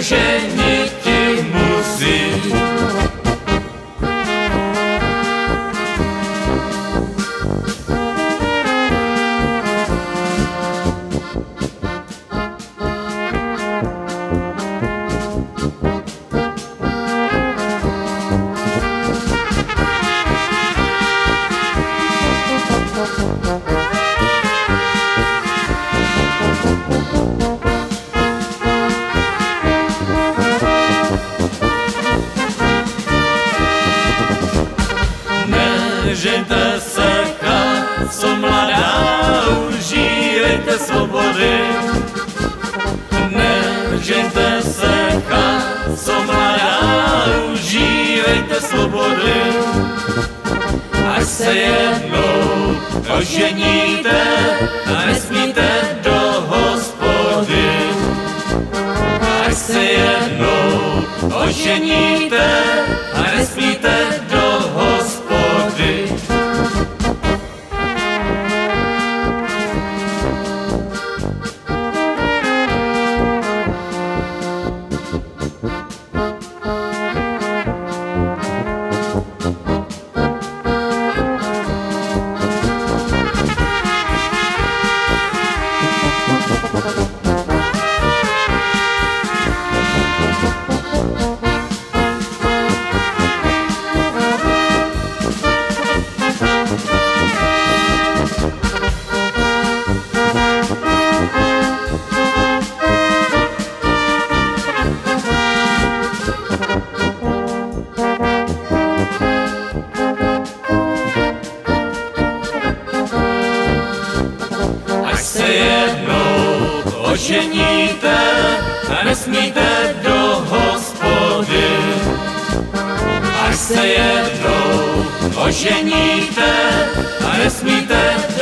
ženiti musí. Nežente se, co mladá, užívejte svobody. Nežente se, co mladá, užívejte svobody. Až se jednou oženíte a nesmíte do hospody. Až se jednou oženíte a nesmíte do hospody. Až se jednou oženíte a nesmíte do hospody. Až se jednou oženíte a nesmíte